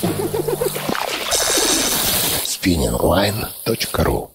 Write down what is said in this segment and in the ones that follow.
spinningline.ru.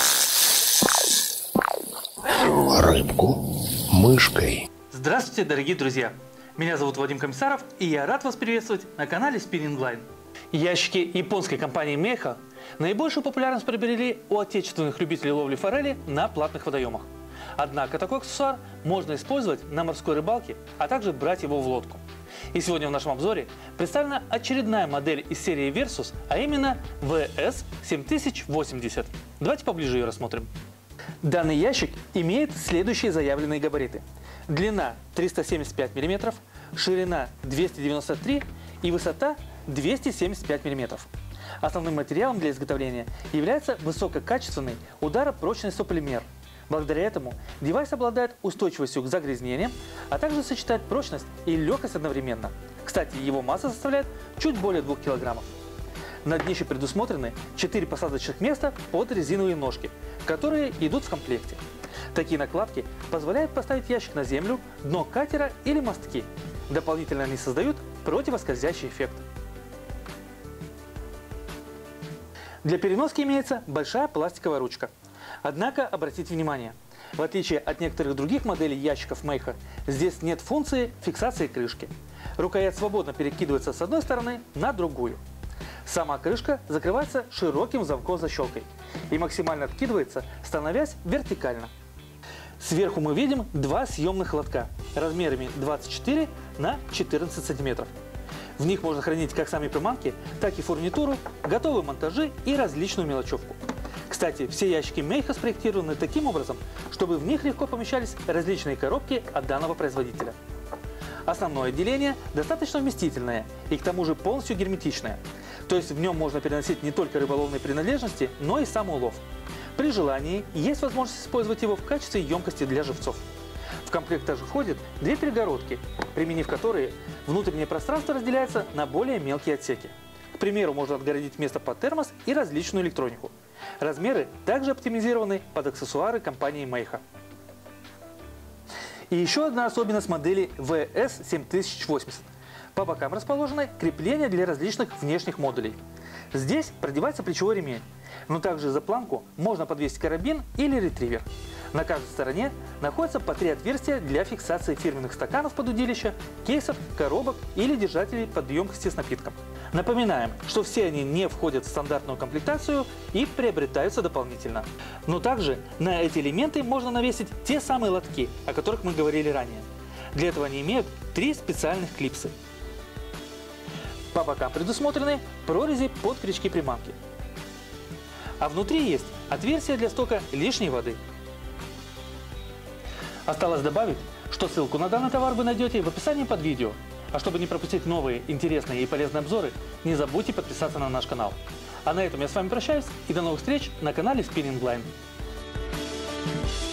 Рыбку мышкой. Здравствуйте, дорогие друзья! Меня зовут Вадим Комиссаров, и я рад вас приветствовать на канале Spinning Line. Ящики японской компании Meiha наибольшую популярность приобрели у отечественных любителей ловли форели на платных водоемах. Однако такой аксессуар можно использовать на морской рыбалке, а также брать его в лодку. И сегодня в нашем обзоре представлена очередная модель из серии Versus, а именно VS7080. Давайте поближе ее рассмотрим. Данный ящик имеет следующие заявленные габариты. Длина 375 мм, ширина 293 и высота 275 мм. Основным материалом для изготовления является высококачественный ударопрочный сополимер. Благодаря этому девайс обладает устойчивостью к загрязнениям, а также сочетает прочность и легкость одновременно. Кстати, его масса составляет чуть более 2 кг. На днище предусмотрены 4 посадочных места под резиновые ножки, которые идут в комплекте. Такие накладки позволяют поставить ящик на землю, дно катера или мостки. Дополнительно они создают противоскользящий эффект. Для переноски имеется большая пластиковая ручка. Однако обратите внимание, в отличие от некоторых других моделей ящиков Meiha, здесь нет функции фиксации крышки. Рукоять свободно перекидывается с одной стороны на другую. Сама крышка закрывается широким замком-защелкой и максимально откидывается, становясь вертикально. Сверху мы видим два съемных лотка размерами 24 на 14 см. В них можно хранить как сами приманки, так и фурнитуру, готовые монтажи и различную мелочевку. Кстати, все ящики Meiha спроектированы таким образом, чтобы в них легко помещались различные коробки от данного производителя. Основное отделение достаточно вместительное и к тому же полностью герметичное. То есть в нем можно переносить не только рыболовные принадлежности, но и сам улов. При желании есть возможность использовать его в качестве емкости для живцов. В комплект также входят две перегородки, применив которые внутреннее пространство разделяется на более мелкие отсеки. К примеру, можно отгородить место под термос и различную электронику. Размеры также оптимизированы под аксессуары компании Meiha. И еще одна особенность модели VS7080. По бокам расположены крепления для различных внешних модулей. Здесь продевается плечевой ремень, но также за планку можно подвесить карабин или ретривер. На каждой стороне находится по 3 отверстия для фиксации фирменных стаканов под удилище, кейсов, коробок или держателей под емкости с напитком. Напоминаем, что все они не входят в стандартную комплектацию и приобретаются дополнительно. Но также на эти элементы можно навесить те самые лотки, о которых мы говорили ранее. Для этого они имеют 3 специальных клипсы. По бокам предусмотрены прорези под крючки приманки. А внутри есть отверстие для стока лишней воды. Осталось добавить, что ссылку на данный товар вы найдете в описании под видео. А чтобы не пропустить новые интересные и полезные обзоры, не забудьте подписаться на наш канал. А на этом я с вами прощаюсь и до новых встреч на канале Spinning Line.